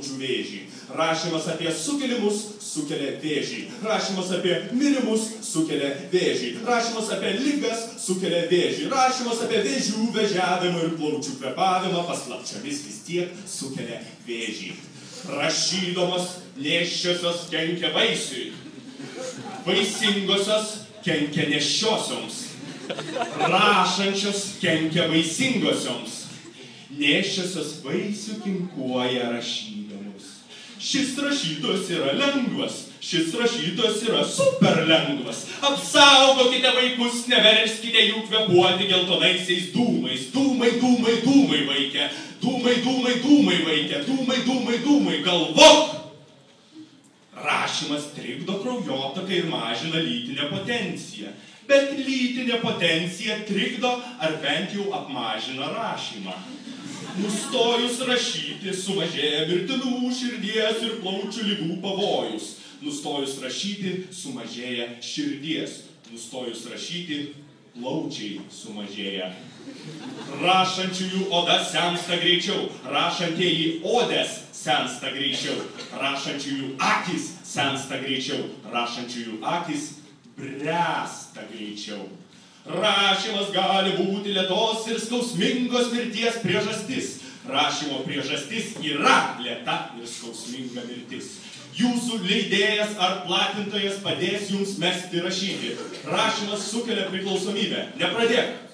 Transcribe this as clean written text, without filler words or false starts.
plaučių vėžį. Rašymas apie sukilimus sukelia vėžį. Rašymas apie mirimus sukelia vėžį. Rašymas apie ligas sukelia vėžį. Rašymas apie vėžių vežiavimą ir plaučių kvėpavimą paslapčiomis vis tiek sukelia vėžį. Rašydamos nėščiosios kenkia vaisiui. Vaisingosios kenkia nėščiosioms. Rašančios kenkia vaisingosioms. Nėščiosios vaisių kinkuoja rašydamos. Šis rašytojas yra lengvas. Šis rašytojas yra super lengvas. Apsaugokite vaikus, neverskite jų kvėpuoti geltonaisiais dūmais. Dūmai, dūmai, dūmai, vaikė. Dūmai, dūmai, dūmai, vaikė. Dūmai, dūmai, dūmai, galvok! Rašymas trikdo kraujotaką ir mažina lytinę potenciją. Bet lytinė potencija trikdo ar bent jau apmažina rašymą. Nustojus rašyti sumažėja mirtinų širdies ir plaučių ligų pavojus. Nustojus rašyti sumažėja širdies. Nustojus rašyti plaučiai sumažėja. Rašančiųjų oda sensta greičiau. Rašantieji odės sensta greičiau. Rašančiųjų akys sensta greičiau. Rašančiųjų akys bręsta greičiau. Rašymas gali būti lėtos ir skausmingos mirties priežastis. Rašymo priežastis yra lėta ir skausminga mirtis. Jūsų leidėjas ar platintojas padės jums mesti rašyti. Rašymas sukelia priklausomybę. Nepradėk.